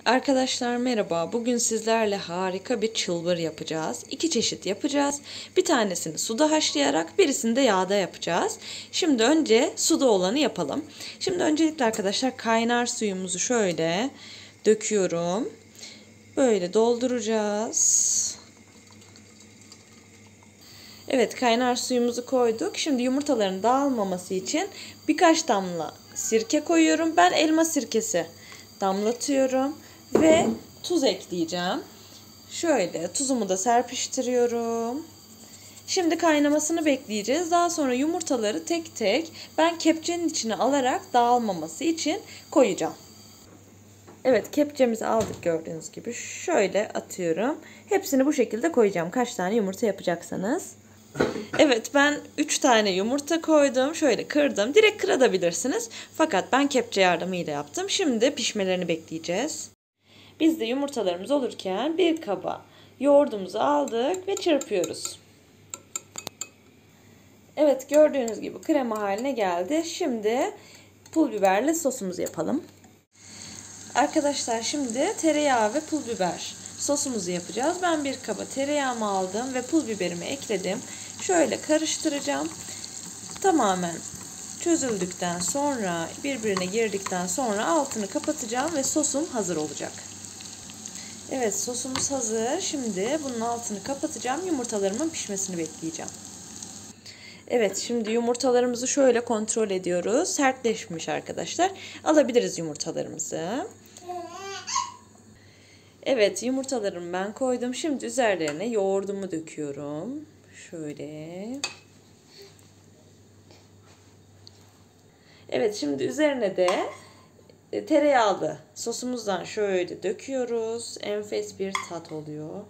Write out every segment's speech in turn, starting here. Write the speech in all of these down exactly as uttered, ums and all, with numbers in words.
Arkadaşlar merhaba. Bugün sizlerle harika bir çılbır yapacağız. İki çeşit yapacağız. Bir tanesini suda haşlayarak birisini de yağda yapacağız. Şimdi önce suda olanı yapalım. Şimdi öncelikle arkadaşlar kaynar suyumuzu şöyle döküyorum. Böyle dolduracağız. Evet, kaynar suyumuzu koyduk. Şimdi yumurtaların dağılmaması için birkaç damla sirke koyuyorum. Ben elma sirkesi damlatıyorum ve tuz ekleyeceğim. Şöyle tuzumu da serpiştiriyorum. Şimdi kaynamasını bekleyeceğiz. Daha sonra yumurtaları tek tek ben kepçenin içine alarak dağılmaması için koyacağım. Evet, kepçemizi aldık gördüğünüz gibi. Şöyle atıyorum. Hepsini bu şekilde koyacağım. Kaç tane yumurta yapacaksanız. Evet, ben üç tane yumurta koydum. Şöyle kırdım. Direkt kırabilirsiniz. Fakat ben kepçe yardımıyla yaptım. Şimdi pişmelerini bekleyeceğiz. Biz de yumurtalarımız olurken bir kaba yoğurdumuzu aldık ve çırpıyoruz. Evet, gördüğünüz gibi krema haline geldi. Şimdi pul biberle sosumuzu yapalım. Arkadaşlar şimdi tereyağı ve pul biber sosumuzu yapacağız. Ben bir kaba tereyağımı aldım ve pul biberimi ekledim. Şöyle karıştıracağım. Tamamen çözüldükten sonra, birbirine girdikten sonra altını kapatacağım ve sosum hazır olacak. Evet, sosumuz hazır. Şimdi bunun altını kapatacağım. Yumurtalarımın pişmesini bekleyeceğim. Evet, şimdi yumurtalarımızı şöyle kontrol ediyoruz. Sertleşmiş arkadaşlar. Alabiliriz yumurtalarımızı. Evet, yumurtalarımı ben koydum. Şimdi üzerlerine yoğurdumu döküyorum. Şöyle. Evet, şimdi üzerine de tereyağlı sosumuzdan şöyle döküyoruz. Enfes bir tat oluyor.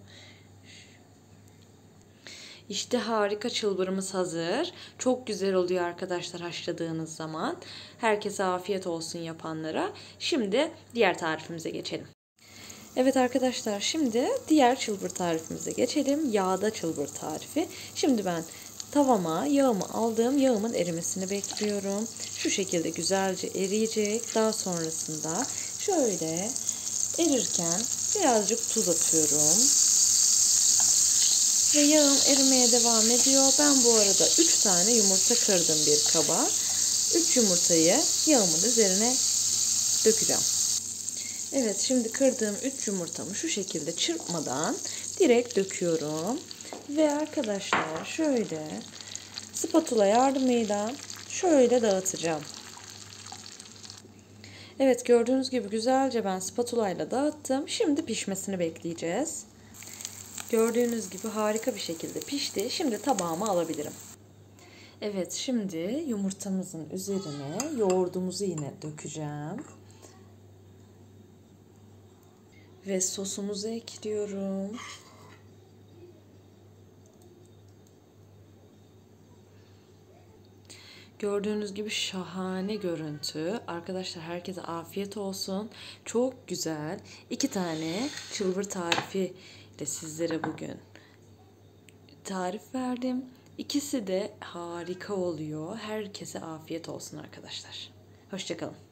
İşte harika çılbırımız hazır. Çok güzel oluyor arkadaşlar haşladığınız zaman. Herkese afiyet olsun yapanlara. Şimdi diğer tarifimize geçelim. Evet arkadaşlar, şimdi diğer çılbır tarifimize geçelim. Yağda çılbır tarifi. Şimdi ben tavama yağımı aldım. Yağımın erimesini bekliyorum. Şu şekilde güzelce eriyecek. Daha sonrasında şöyle erirken birazcık tuz atıyorum. Ve yağım erimeye devam ediyor. Ben bu arada üç tane yumurta kırdım bir kaba. üç yumurtayı yağımın üzerine dökeceğim. Evet, şimdi kırdığım üç yumurtamı şu şekilde çırpmadan direkt döküyorum. Ve arkadaşlar şöyle spatula yardımıyla şöyle dağıtacağım. Evet, gördüğünüz gibi güzelce ben spatula ile dağıttım. Şimdi pişmesini bekleyeceğiz. Gördüğünüz gibi harika bir şekilde pişti. Şimdi tabağıma alabilirim. Evet, şimdi yumurtamızın üzerine yoğurdumuzu yine dökeceğim. Ve sosumuzu ekliyorum. Gördüğünüz gibi şahane görüntü. Arkadaşlar herkese afiyet olsun. Çok güzel. İki tane çılbır tarifi de sizlere bugün tarif verdim. İkisi de harika oluyor. Herkese afiyet olsun arkadaşlar. Hoşça kalın.